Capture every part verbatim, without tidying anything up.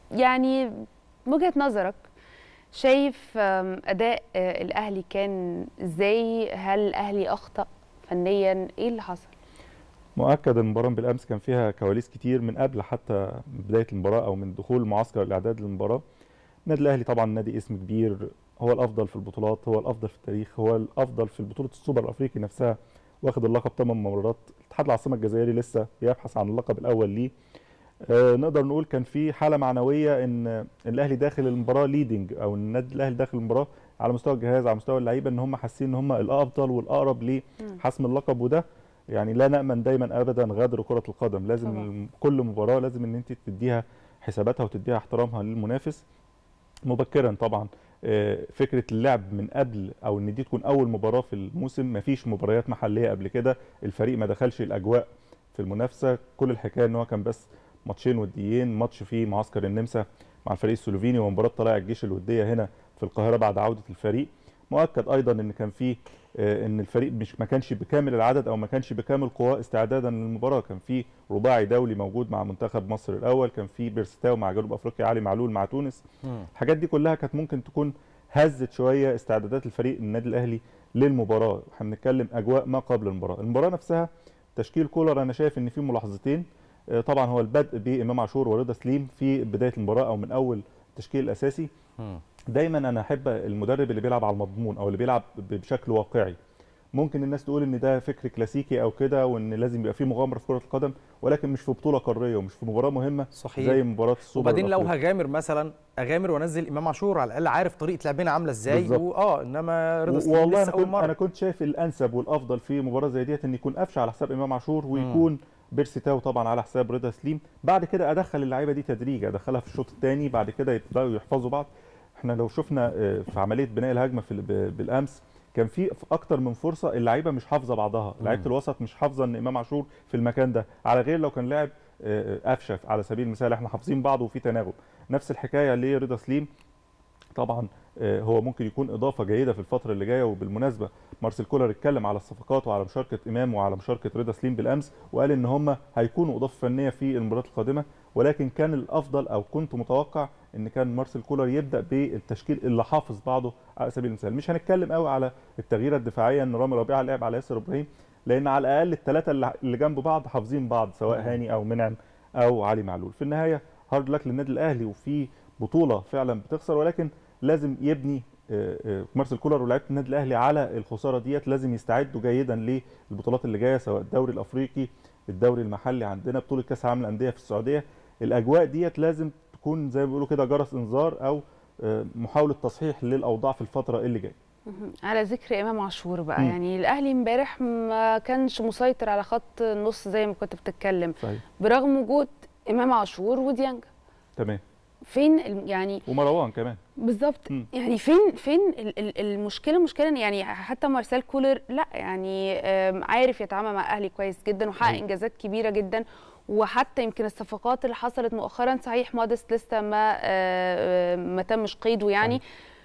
يعني وجهة نظرك شايف اداء الاهلي كان ازاي؟ هل الاهلي اخطأ فنيا؟ ايه اللي حصل؟ مؤكد المباراه بالامس كان فيها كواليس كتير من قبل حتى بدايه المباراه او من دخول معسكر الاعداد للمباراه. النادي الاهلي طبعا نادي اسم كبير، هو الافضل في البطولات، هو الافضل في التاريخ، هو الافضل في بطوله السوبر الافريقي نفسها، واخد اللقب ثمان مرات. الاتحاد العاصمه الجزائري لسه بيبحث عن اللقب الاول ليه. آه نقدر نقول كان في حاله معنويه ان الاهلي داخل المباراه ليدنج، او النادي الاهلي داخل المباراه على مستوى الجهاز، على مستوى اللعيبه، ان هم حاسين ان هم الافضل والاقرب لحسم اللقب. وده يعني لا نامن دايما ابدا غدر كره القدم. لازم طبعا. كل مباراه لازم ان انت تديها حساباتها وتديها احترامها للمنافس مبكرا. طبعا فكره اللعب من قبل، او ان دي تكون اول مباراه في الموسم، ما فيش مباريات محليه قبل كده، الفريق ما دخلش الاجواء في المنافسه. كل الحكايه ان هو كان بس ماتشين وديين، ماتش في معسكر النمسا مع الفريق السلوفيني، ومباراه طلائع الجيش الوديه هنا في القاهره بعد عوده الفريق. مؤكد ايضا ان كان في ان الفريق مش ما كانش بكامل العدد او ما كانش بكامل قواه استعدادا للمباراه. كان في رباعي دولي موجود مع منتخب مصر الاول، كان في بيرستاو مع جنوب افريقيا، علي معلول مع تونس. م. الحاجات دي كلها كانت ممكن تكون هزت شويه استعدادات الفريق النادي الاهلي للمباراه. احنا بنتكلم اجواء ما قبل المباراه. المباراه نفسها تشكيل كولر انا شايف ان في ملاحظتين. طبعا هو البدء بامام عاشور ورضا سليم في بدايه المباراه او من اول التشكيل الاساسي. م. دايما انا احب المدرب اللي بيلعب على المضمون او اللي بيلعب بشكل واقعي. ممكن الناس تقول ان ده فكر كلاسيكي او كده، وان لازم يبقى فيه مغامره في كره القدم، ولكن مش في بطوله قاريه ومش في مباراه مهمه. صحيح. زي مباراه السوبر. وبعدين لو هغامر مثلا اغامر وانزل امام عاشور، على الاقل عارف طريقه لعبنا عامله ازاي. اه انما رضا سليم والله لسه انا اول مره. انا كنت شايف الانسب والافضل في مباراه زي ديت ان يكون قفشه على حساب امام عاشور، ويكون م. بيرسيتاو طبعا على حساب رضا سليم. بعد كده ادخل اللعيبه دي تدريج، ادخلها في الشوط الثاني، بعد كده يبداوا يحفظوا بعض. احنا لو شفنا في عمليه بناء الهجمه في بالامس كان في اكتر من فرصه اللعيبه مش حافظه بعضها، لعيبه الوسط مش حافظه ان امام عاشور في المكان ده، على غير لو كان لاعب قفشه على سبيل المثال. احنا حافظين بعض وفي تناغم. نفس الحكايه لرضا سليم. طبعا هو ممكن يكون اضافه جيده في الفتره اللي جايه. وبالمناسبه مارسيل كولر اتكلم على الصفقات وعلى مشاركه امام وعلى مشاركه رضا سليم بالامس، وقال ان هم هيكونوا اضافه فنيه في المباريات القادمه. ولكن كان الافضل او كنت متوقع ان كان مارسيل كولر يبدا بالتشكيل اللي حافظ بعضه. على سبيل المثال مش هنتكلم قوي على التغييره الدفاعيه ان رامي ربيعه لعب على ياسر ابراهيم، لان على الاقل الثلاثه اللي جنب بعض حافظين بعض، سواء هاني او منعم او علي معلول. في النهايه هارد لك للنادي الاهلي، وفي بطوله فعلا بتخسر، ولكن لازم يبني مارسيل كولر ولاعيبه النادي الاهلي على الخساره ديت. لازم يستعدوا جيدا للبطولات اللي جايه، سواء الدوري الافريقي، الدوري المحلي، عندنا بطوله كاس العالم للانديه في السعوديه. الاجواء ديت لازم تكون زي ما بيقولوا كده جرس انذار او محاوله تصحيح للاوضاع في الفتره اللي جايه. على ذكر امام عاشور بقى، م. يعني الاهلي امبارح ما كانش مسيطر على خط النص زي ما كنت بتتكلم. صحيح. برغم وجود امام عاشور وديانج. تمام. فين يعني ومروان كمان بالظبط. يعني فين فين المشكله المشكله يعني حتى مارسيل كولر لا يعني عارف يتعامل مع الاهلي كويس جدا وحقق انجازات كبيره جدا. وحتى يمكن الصفقات اللي حصلت مؤخرا، صحيح مودست لسه ما ما تمش قيده يعني،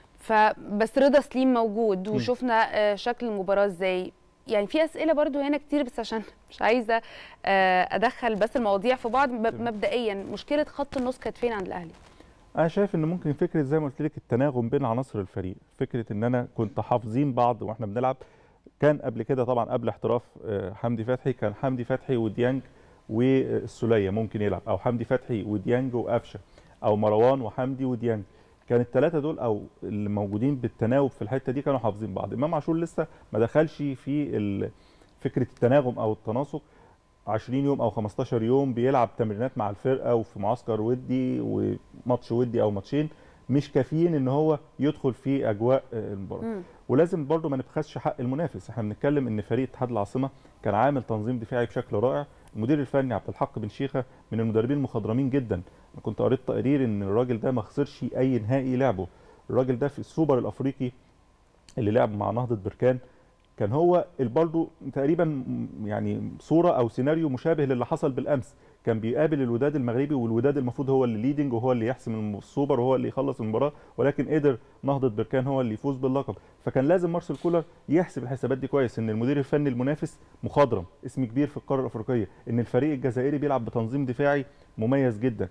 فبس رضا سليم موجود وشفنا شكل المباراه ازاي. يعني في اسئله برضو هنا كتير، بس عشان مش عايزه ادخل بس المواضيع في بعض. مبدئيا مشكله خط النص كانت فين عند الاهلي؟ انا شايف ان ممكن فكره زي ما قلت لك التناغم بين عناصر الفريق، فكره ان انا كنت حافظين بعض واحنا بنلعب. كان قبل كده طبعا قبل احتراف حمدي فتحي كان حمدي فتحي وديانج والسوليه ممكن يلعب، او حمدي فتحي وديانج وقفشه، او مروان وحمدي وديانج. كان الثلاثه دول او اللي موجودين بالتناوب في الحته دي كانوا حافظين بعض. امام عاشور لسه ما دخلش في فكره التناغم او التناسق. عشرين يوم او خمستاشر يوم بيلعب تمرينات مع الفرقه وفي معسكر ودي وماتش ودي او ماتشين، مش كافيين ان هو يدخل في اجواء المباراه. ولازم برضو ما نبخسش حق المنافس. احنا بنتكلم ان فريق اتحاد العاصمه كان عامل تنظيم دفاعي بشكل رائع. المدير الفني عبد الحق بن شيخه من المدربين المخضرمين جدا. انا كنت قريت تقرير ان الراجل ده ما خسرش اي نهائي لعبه. الراجل ده في السوبر الافريقي اللي لعب مع نهضه بركان كان هو برضه تقريبا يعني صوره او سيناريو مشابه للي حصل بالامس. كان بيقابل الوداد المغربي، والوداد المفروض هو اللي ليدنج وهو اللي يحسم السوبر وهو اللي يخلص المباراه، ولكن قدر نهضه بركان هو اللي يفوز باللقب. فكان لازم مارسيل كولر يحسب الحسابات دي كويس، ان المدير الفني المنافس مخضرم اسم كبير في القاره الافريقيه، ان الفريق الجزائري بيلعب بتنظيم دفاعي مميز جدا.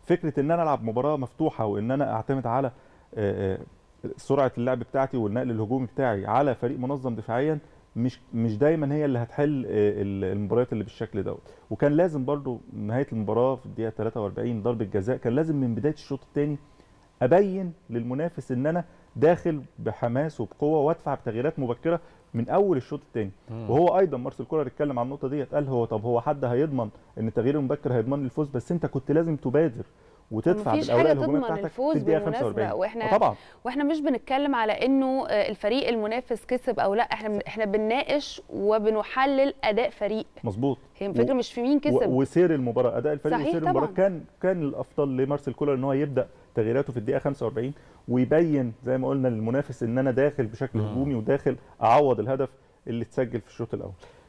فكره ان انا العب مباراه مفتوحه وان انا اعتمد على سرعه اللعب بتاعتي والنقل الهجومي بتاعي على فريق منظم دفاعيا مش مش دايما هي اللي هتحل المباريات اللي بالشكل دوت. وكان لازم برضو نهايه المباراه في الدقيقه ثلاثة وأربعين ضربه جزاء، كان لازم من بدايه الشوط الثاني ابين للمنافس ان انا داخل بحماس وبقوه وادفع بتغييرات مبكره من اول الشوط الثاني. وهو ايضا مارسيل كولر اتكلم عن النقطه ديت، قال هو طب هو حد هيضمن ان التغيير المبكر هيضمن لي الفوز؟ بس انت كنت لازم تبادر وتدفع بالاوراق الهجوميه بتاعتك في الدقيقه خمسة وأربعين. واحنا طبعا واحنا مش بنتكلم على انه الفريق المنافس كسب او لا، احنا احنا بنناقش وبنحلل اداء فريق. مظبوط. هي الفكره مش في مين كسب وسير المباراه، اداء الفريق وسير المباراه كان كان الافضل لمارسيل كولر ان هو يبدا تغييراته في الدقيقه خمسة وأربعين ويبين زي ما قلنا للمنافس ان انا داخل بشكل هجومي وداخل اعوض الهدف اللي اتسجل في الشوط الاول.